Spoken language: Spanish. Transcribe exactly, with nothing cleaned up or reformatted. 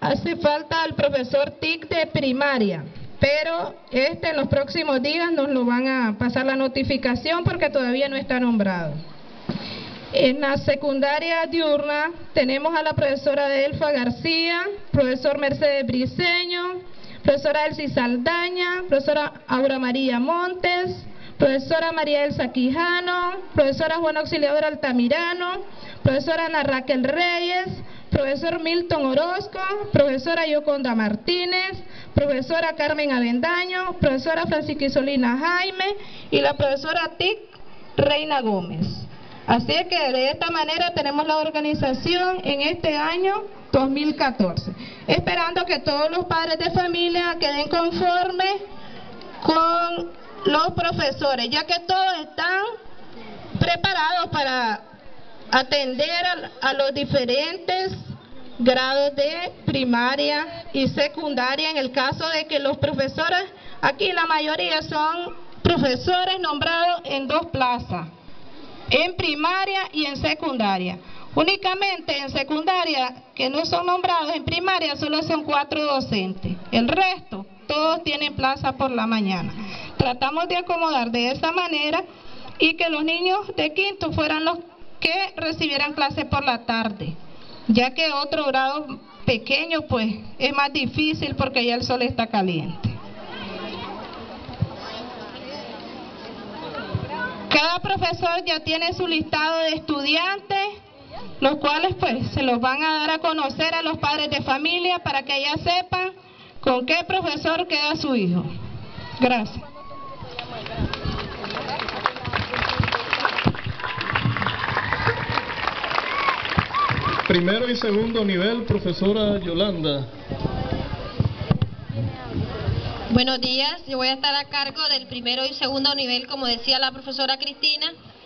hace falta el profesor T I C de primaria, pero este en los próximos días nos lo van a pasar la notificación porque todavía no está nombrado. En la secundaria diurna tenemos a la profesora Delfa García, profesor Mercedes Briceño, profesora Elsie Saldaña, profesora Aura María Montes, profesora María Elsa Quijano, profesora Juana Auxiliadora Altamirano, profesora Ana Raquel Reyes, profesor Milton Orozco, profesora Yoconda Martínez, profesora Carmen Avendaño, profesora Francisca Isolina Jaime y la profesora T I C Reina Gómez. Así es que de esta manera tenemos la organización en este año dos mil catorce, esperando que todos los padres de familia queden conformes con los profesores, ya que todos están preparados para atender a, a los diferentes grados de primaria y secundaria, en el caso de que los profesores, aquí la mayoría son profesores nombrados en dos plazas, en primaria y en secundaria. Únicamente en secundaria, que no son nombrados en primaria, solo son cuatro docentes. El resto, todos tienen plaza por la mañana. Tratamos de acomodar de esa manera y que los niños de quinto fueran los que recibieran clases por la tarde, ya que otro grado pequeño pues es más difícil porque ya el sol está caliente. Cada profesor ya tiene su listado de estudiantes, los cuales pues se los van a dar a conocer a los padres de familia para que ya sepan con qué profesor queda su hijo. Gracias. Primero y segundo nivel, profesora Yolanda. Buenos días, yo voy a estar a cargo del primero y segundo nivel, como decía la profesora Cristina.